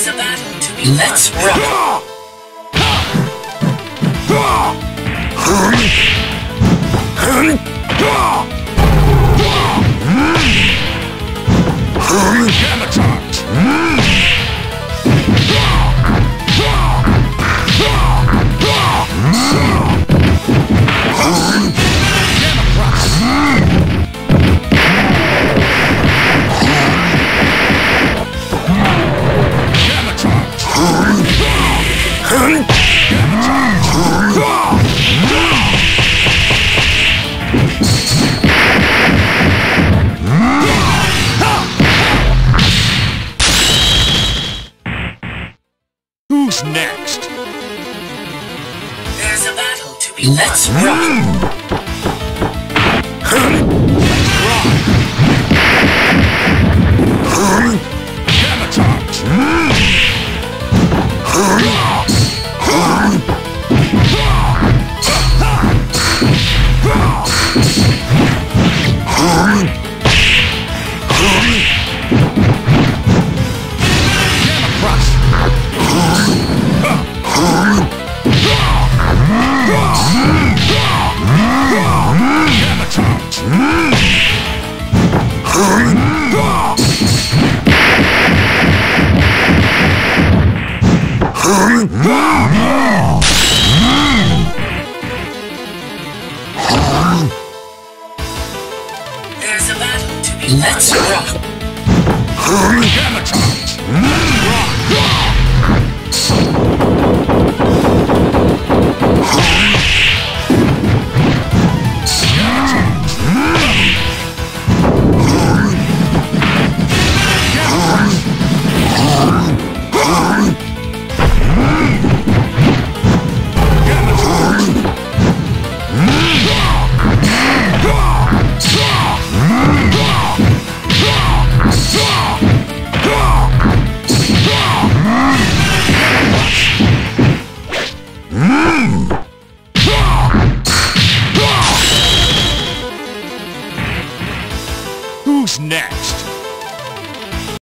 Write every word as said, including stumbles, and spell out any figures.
There's a battle to be Let's rock! Gamma charge! Who's next? There's a battle to be Let's rock! Gamma charge! There's a battle to be Let's rock! Gamma charge! Who's next?